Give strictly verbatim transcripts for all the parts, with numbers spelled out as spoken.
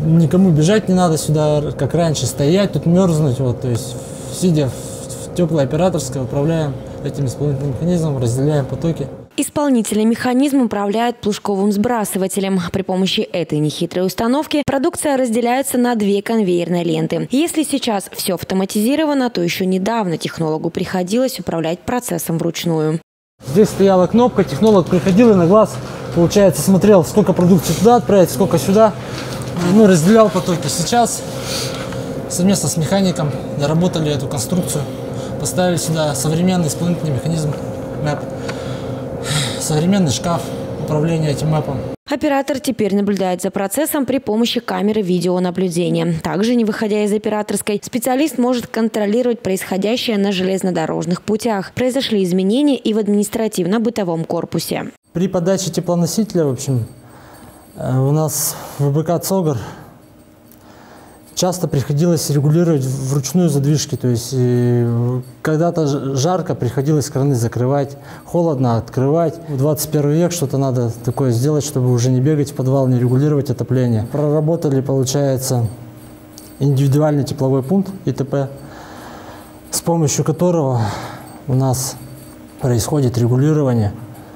никому бежать не надо сюда, как раньше, стоять, тут мерзнуть. Вот, то есть, сидя в, в теплой операторской, управляем этим исполнительным механизмом, разделяем потоки. Исполнительный механизм управляет плужковым сбрасывателем. При помощи этой нехитрой установки продукция разделяется на две конвейерные ленты. Если сейчас все автоматизировано, то еще недавно технологу приходилось управлять процессом вручную. Здесь стояла кнопка, технолог приходил и на глаз, получается, смотрел, сколько продукции туда отправить, сколько сюда, ну, разделял потоки. Сейчас совместно с механиком доработали эту конструкцию, поставили сюда современный исполнительный механизм мэп. Современный шкаф управления этим мэпом. Оператор теперь наблюдает за процессом при помощи камеры видеонаблюдения. Также, не выходя из операторской, специалист может контролировать происходящее на железнодорожных путях. Произошли изменения и в административно-бытовом корпусе. При подаче теплоносителя, в общем, у нас в ВБК «Цогр» часто приходилось регулировать вручную задвижки. То есть когда-то жарко, приходилось краны закрывать, холодно открывать. В двадцать первый век что-то надо такое сделать, чтобы уже не бегать в подвал, не регулировать отопление. Проработали, получается, индивидуальный тепловой пункт И Т П, с помощью которого у нас происходит регулирование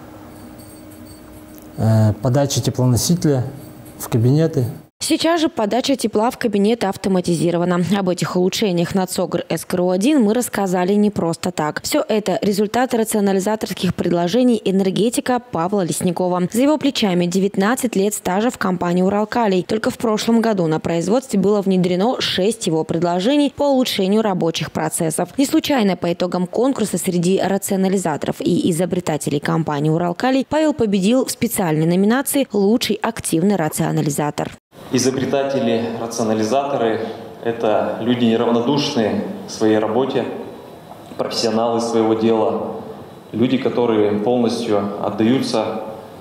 подачи теплоносителя в кабинеты. Сейчас же подача тепла в кабинеты автоматизирована. Об этих улучшениях на Цогр С К Р У один мы рассказали не просто так. Все это результаты рационализаторских предложений энергетика Павла Лесникова. За его плечами девятнадцать лет стажа в компании «Уралкалий». Только в прошлом году на производстве было внедрено шесть его предложений по улучшению рабочих процессов. Не случайно по итогам конкурса среди рационализаторов и изобретателей компании «Уралкалий» Павел победил в специальной номинации «Лучший активный рационализатор». Изобретатели, рационализаторы – это люди неравнодушные к своей работе, профессионалы своего дела, люди, которые полностью отдаются,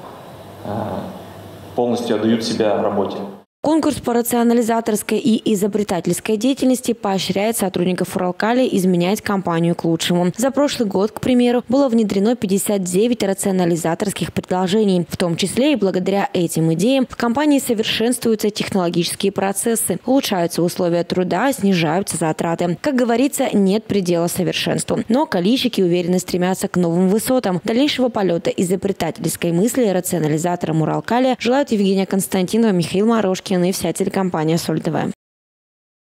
полностью отдают себя работе. Конкурс по рационализаторской и изобретательской деятельности поощряет сотрудников «Уралкалия» изменять компанию к лучшему. За прошлый год, к примеру, было внедрено пятьдесят девять рационализаторских предложений. В том числе и благодаря этим идеям в компании совершенствуются технологические процессы, улучшаются условия труда, снижаются затраты. Как говорится, нет предела совершенству. Но калийщики уверенно стремятся к новым высотам. Дальнейшего полета изобретательской мысли рационализаторам «Уралкалия» желают Евгения Константинова, Михаил Морошкин и вся телекомпания «Соль ТВ».